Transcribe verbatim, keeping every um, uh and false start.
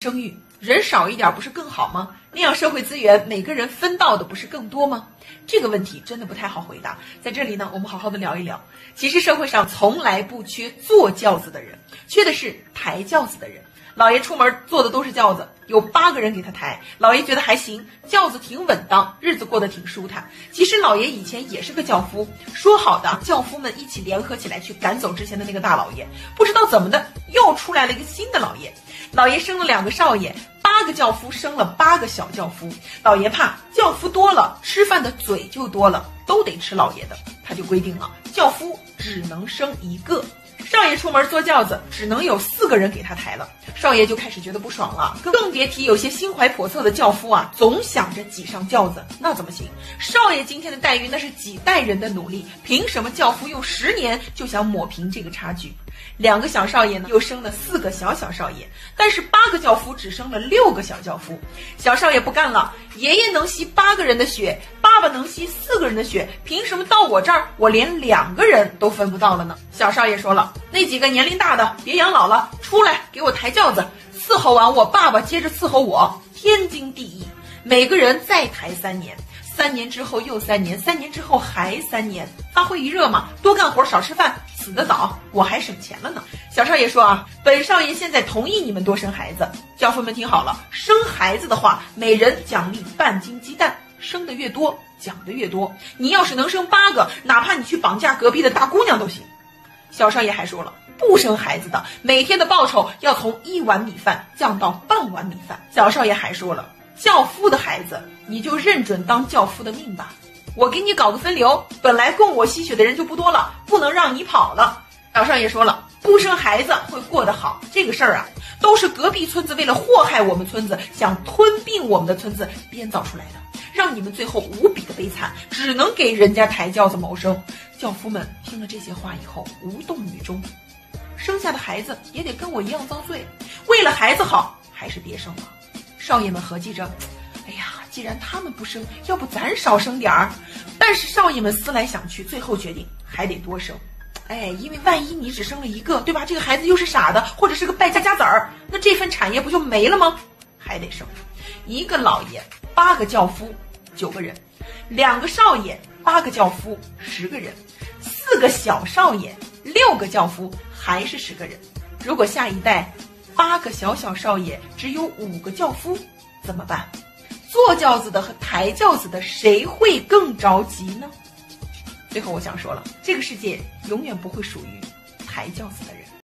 生育，人少一点不是更好吗？那样社会资源每个人分到的不是更多吗？这个问题真的不太好回答。在这里呢，我们好好的聊一聊。其实社会上从来不缺坐轿子的人，缺的是抬轿子的人。老爷出门坐的都是轿子，有八个人给他抬，老爷觉得还行，轿子挺稳当，日子过得挺舒坦。其实老爷以前也是个轿夫，说好的轿夫们一起联合起来去赶走之前的那个大老爷，不知道怎么的又出来了一个新的老爷。老爷生了两个少爷，八个轿夫生了八个小轿夫。老爷怕轿夫多了，吃饭的嘴就多了，都得吃老爷的，他就规定了，轿夫只能生一个。少爷出门坐轿子，只能有四个人给他抬了，少爷就开始觉得不爽了，更别提有些心怀叵测的轿夫啊，总想着挤上轿子，那怎么行？少爷今天的待遇那是几代人的努力，凭什么轿夫用十年就想抹平这个差距？两个小少爷呢，又生了四个小小少爷，但是八个轿夫只生了六个小轿夫。小少爷不干了，爷爷能吸八个人的血，爸爸能吸四个人的血，凭什么到我这儿我连两个人都分不到了呢？小少爷说了，那几个年龄大的别养老了，出来给我抬轿子，伺候完我爸爸接着伺候我，天经地义。每个人再抬三年，三年之后又三年，三年之后还三年，发挥一热嘛，多干活少吃饭，死得早，我还省钱了呢。小少爷说啊，本少爷现在同意你们多生孩子。轿夫们听好了，生孩子的话，每人奖励半斤鸡蛋，生的越多奖的越多，你要是能生八个，哪怕你去绑架隔壁的大姑娘都行。小少爷还说了，不生孩子的每天的报酬要从一碗米饭降到半碗米饭。小少爷还说了，轿夫的孩子你就认准当轿夫的命吧，我给你搞个分流，本来供我吸血的人就不多了，不能让你跑了。小少爷说了，不生孩子会过得好，这个事儿啊，都是隔壁村子为了祸害我们村子，想吞并我们的村子编造出来的，让你们最后无比的悲惨，只能给人家抬轿子谋生。轿夫们听了这些话以后无动于衷，生下的孩子也得跟我一样遭罪，为了孩子好，还是别生了。少爷们合计着，哎呀，既然他们不生，要不咱少生点儿。但是少爷们思来想去，最后决定还得多生。哎，因为万一你只生了一个，对吧？这个孩子又是傻的，或者是个败家家子儿，那这份产业不就没了吗？还得生。一个老爷，八个轿夫，九个人；两个少爷，八个轿夫，十个人；四个小少爷，六个轿夫，还是十个人。如果下一代八个小小少爷只有五个轿夫，怎么办？坐轿子的和抬轿子的谁会更着急呢？最后我想说了，这个世界永远不会属于抬轿子的人。